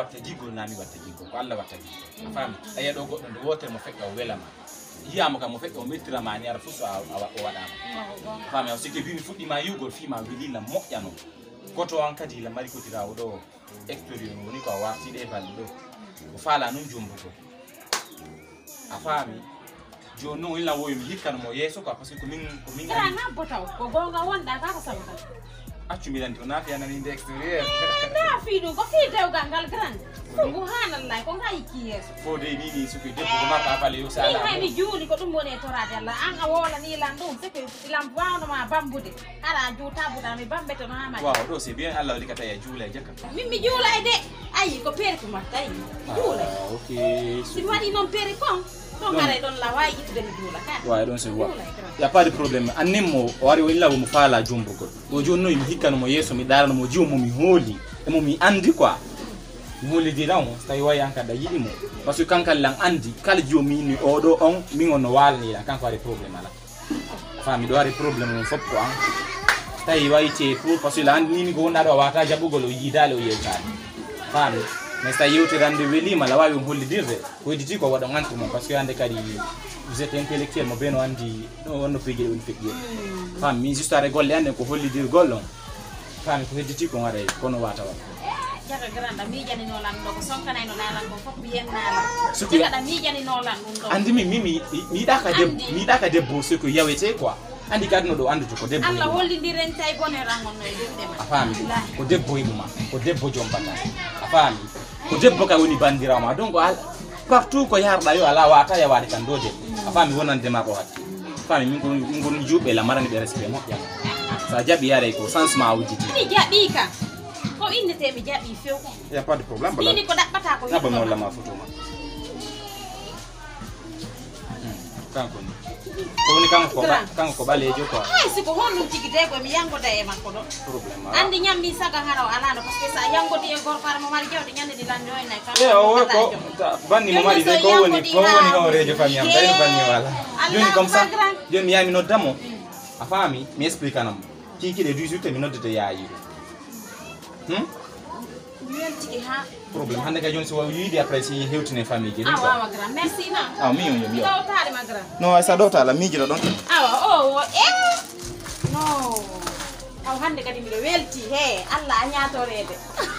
watta jigol nami watta jigol ko Allah watta jigol fami aya do goddo do wotere mo fekka o welama yiyama kam mo fekka o mettirama ni ara fuso o wadama fami o sikki bimi fuddi ma yugol fi ma wilila moƴƴano koto an kadi la mari ko tirawo do experience woni ko warti de balde do o fala non jombugo a fami jono illa woyo mi hikkan mo yeso ko parce que ko min na botaw ko gonga wonda ka ko sabata accu mi danti na fi anani de exterieur na fi do ko fi dew gangal grand subhanallah ko ngai kiyeso fo de ni su fi debbo ko mata fale yo sala ni mi juli ko dum woni torade Allah an a wola ni lan dum se ko lam wawno ma bambude ara juta buda mi bambete no ha ma waaw do c'est bien Allah likata ya jula jakka mi jula de ayi ko pere ko matta ayi jula okay si wadi non pere kon don ngare don la way itu den jula ka waaw don c'est wa y a pas de problème annemo wari willa mo fala jumbugo o jonno mi hikkano mo yeso mi darano mo jiwo mo mi holi e mo mi andi quoi mi holi di raw tawi way anka da yidi mo parce que kankal lang andi kala jiwo mi ni odo on mi ngono walni la kanko wari problème ala fami do wari problème mo fop ko an tawi way te pour parce que la andi ni ko wonda do wata jabugol o yidale o yewtani fami mais ça yewtirande welima la wawi hollidirde ko yiditi ko wado ngantu mo parce que ande kadi vous êtes intellectuel mo beno andi wonno pejje woni fekki fam mi juste are golle ande ko hollidir gollon fam ko yiditi ko ngare kono wata wa jaga granda mi jani no lan do ko sonkana no lan ko fop yennala jaga da mi jani no lan dum do andi mi daka debbo se ko yawete quoi andi gadno do andu ko debbo Allah hollidiren tay bonne rangon no debbo afami ko debbo yima ko debbo jombata afami ko debbo ka woni bandirama donc partout ko yarda yo ala wata ya wadi kan doje afami wonande ma ko hatti fami min gon jube la marani be respect mo yalla sa jabi yare ko sans ma wudi ni jabi ka ko indete mi jabi few ya pas de problème bala ni ko dabbata ko yaba mo la ma photo ma kanko ni ko ni kanko ko balejo ko ay siko honno jigide ko mi yango da e makko do problème andi nyammi saga haraw ala no parce que sa yango di e gorfar mo mari jewde nyande di lan joy nay o ko banni mo mari de ko woni o rejo fami am tay banni wala joni comme ça joni mi yami no damo a fami mi explique anam kiki de 18 minutes de yaayi Yelti ha problème hande ka joni so yidi après si hewtine famille je awa grand merci na mi on yo dawtare ma grand no ay sa dawtala mi jiro don awa no aw hande kadi mi welti he Allah a nyaatorede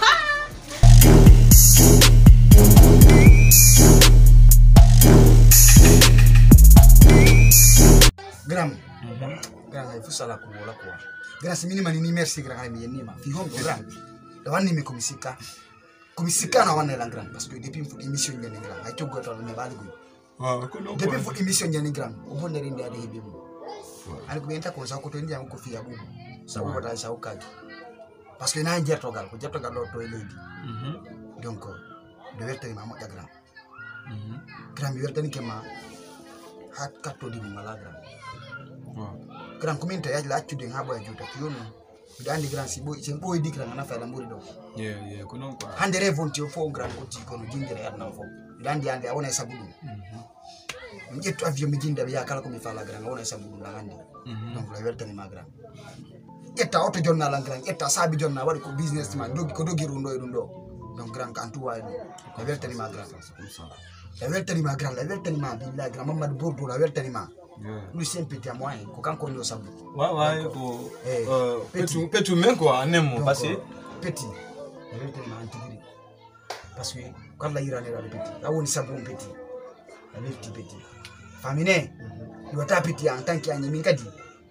Gram ay fusala ko wala ko gra si minima ni merci gra mi yenima fi hom gram da wanni mi komisika na wanne la gram parce que depuis fu émission ñene gram ay toggo to me balu ko depuis fu émission ñene gram o bonde rinde ade hebi mo al ko benta ko sa ko to ndiam ko fi abu sa ko ta sa ukaji parce que na jertogal do to leydi donc de wertani ma mo gram gram wertani ke ma hat katto di mala gram gran commenta ya la accude ngabo ya juta yono dandi gran si boy sen boy dikra na fa la mburi do ko non quoi hande revonti fo gran ko ti ko no jingere adna fo dandi ande awona sabudu mi jetto avion mi jinda be ya kala ko mi fa la gran awona sabudu la hande donc la weltani ma gran etta auto jonna la gran etta sabi jonna wadi ko business man dogi ko dogi rundo e rundo donc gran kan tu way la weltani ma gran la weltani ma gran la weltani ma billahi gran mamad bordo la weltani ma nous sommes petit à moi ko kanko ndo sabu ouais ko petu men ko anemo parce que petit tellement antigri parce que quand la irane la petit la woni sabu petit la petit famine yo ta petit en tant qu'anyami kadi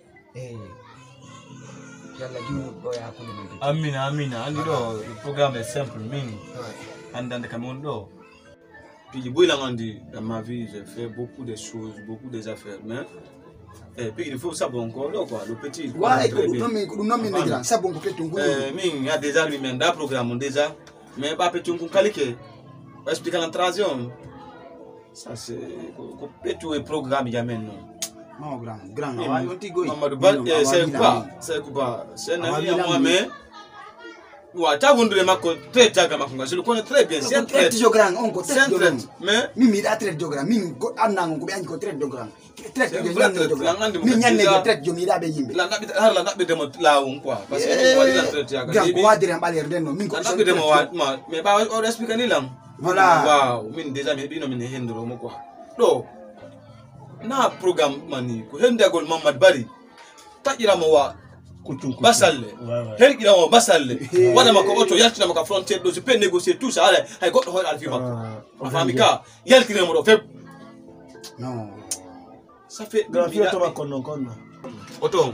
yalla diu do ya ko men amina andi do le programme est simple min andande kamon do. Puis dans ma vie, j'ai fait beaucoup de choses, beaucoup des affaires. Mais et puis il faut ça bon encore quoi, le petit. Ouais, ça bon il y a déjà lui-même dans programme déjà, mais pas petit on calque. Expliquer la transition. Ça c'est petit programme jamais non. Non grand. C'est quoi? C'est un ami à moi mais wa ta wondre makko très jaga makko je le connais très bien c'est un traite jogran on ko traite jogran mais mi da traite jogran min ko anna ko be anji ko traite jogran traite jogran min nyanne ko traite jomi da be yimbe la nabi har la nabi demo lawum quoi parce que wadi la traite jaga gan ko wadire mbaler den no min ko nabi demo wa mais ba o explique ni lam voilà waaw min déjà mi bino min hendro mo quoi do na programme mani ko hendagol Mamad Bari tajira mo wa basalle hergira mo basalle wana mako auto yaltina mako frontière do je peux négocier tout ça allez hay goddo hoy alfi mako ma fami ka yaltina mo do feb non ça fait grafio to mako non kon auto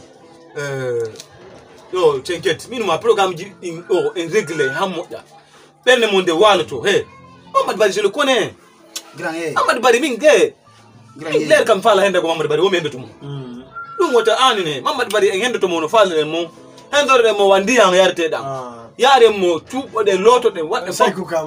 yo t'inquiète minu ma programme ji en règle hamoda berne monde walo to he Mamad Bari je le connais grand Mamad Bari minge grand kam fala hende ko Mamad Bari o membe to mo dum wata anine Mamad Bari en hende to mo no falere mo hendorde mo wandi an yarte dam yare mo tubo de loto de wadde sayku kam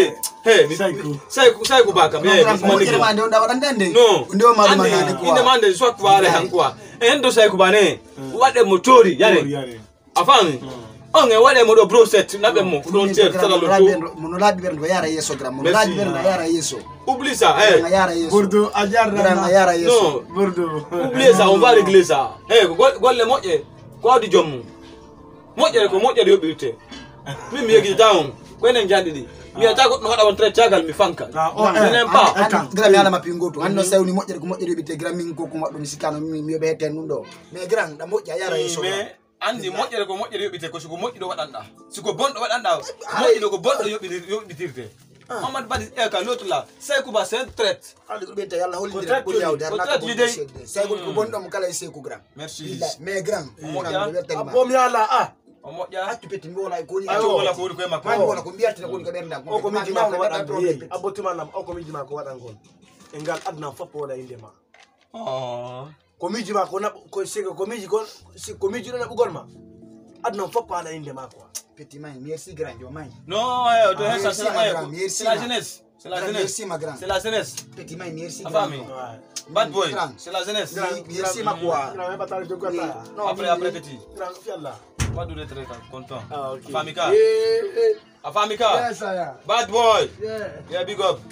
sayku baka be man do da wadande no ndo ma dum ngane ko inde mande soit ware han quoi endo sayku bane wadde mo tori yare afami on e wade mo do broset nabe mo frontière tala lo to mo no labi berndo yara yeso gram mo labi berndo yara yeso oublie ça yara yeso Bordeaux ajar gram yara yeso non Bordeaux oublie ça on va régler ça golle moje ko di jom moje ko moje do birte mi yegi down ko enen jandidi mi ata ko no wada won traite jagal mi fanka n'aime pas gram yala mapingoto anno sawni moje ko moje do birte gram min ko waddo mi sikano mi be heten num do mais gram da moje yara yeso andi moƴƴere ko moƴƴere yoɓite ko siko moƴƴiɗo waɗanɗa siko bonɗo waɗanɗa moƴƴiɗo ko bonɗo yoɓitirte Mamad Bari ka l'autre là Saykou Ba c'est un traite andi ko benta yalla holindira ko yawde har nakko Saykou ko bonɗo mo kala e Saykou grand merci mais grand mo bom yala o moƴƴa hatti peti mi wona ko ni wala ko woni koye makko man wona ko mbiyartene ko ni ko ɓernda o ko miji ma ko waɗan problème abotuma o ko miji ma ko waɗan gon e ngal adna foppo wala inde ma ko miji ma ko nab ko sego ko miji gon ko miji do nabugol ma adna foppo ala inde ma quoi petit man merci grand jo man non to hesa c'est la jeunesse c'est la jeunesse merci ma grand c'est la jeunesse petit man merci grand bad boy c'est la jeunesse merci ma quoi grand ba tal jogata après petit grand fialla pas de retraite content ok famika afamika yes aya bad boy yeah big up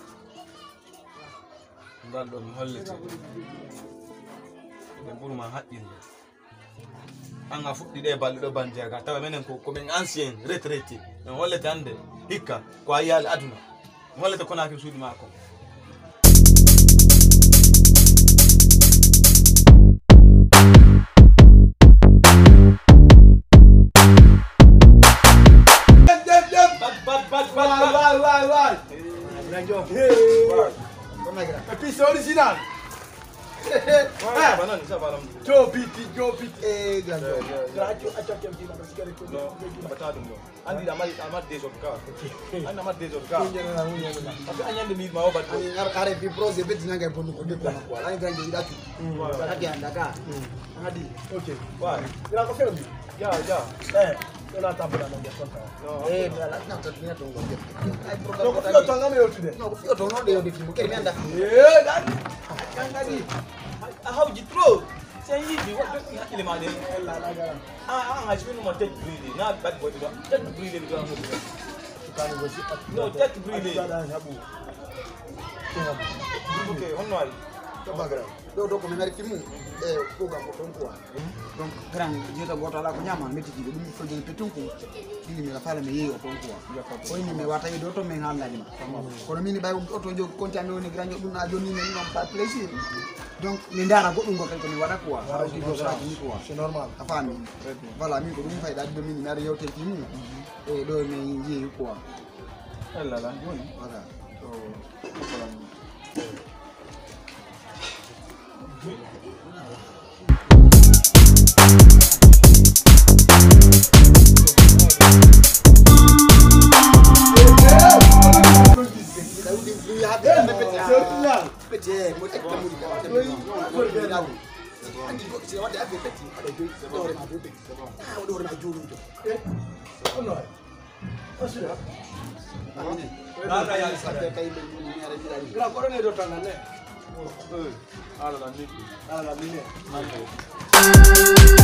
ngaldo mi hollete pour ma haɗɗinde an a fuɗɗi ɗe balɗe ɗo bandiyaga tawa minen komin ancien retraité min hollete hannde hikka ko a yaali aduna mi hollete Konakry suuɗi maako Episode original. Joe Piti. gando andi amat des autres cas andi amat des autres cas parce que anyande mi ma obat are bi projet beti nanga bonu ko de ko la grand jo idatu hadi anda ka hadi Okay. Why? Ila ko film. Ja. Ila tabula na konta. la na to ni to ngode ai No program ko fio tanga me yotude. no ko fio to no de yo de film ke mi anda Dadi. how you throw say you what don't you hakkile ma de La gara. ha jibinu ma tet breathe na bad boy do tet breathe do am Kani go si. no tet breathe Dada habu. okay honno ay to bagra do ko menari film program ko ton ko donc grand jeta goto ala ko nyama metti di dum fo de petunku dili mi la fala me yeyo ton ko o ni me wata do to me ngalla ni kono mini bay auto jo konti ame woni grand dum na joni men non pas plaisir donc mi ndara goddum go ko mi wada quoi C'est normal. afami voilà mi ko dum fayda do min na yewte film do me yeyo quoi la joni voilà Ala la nini.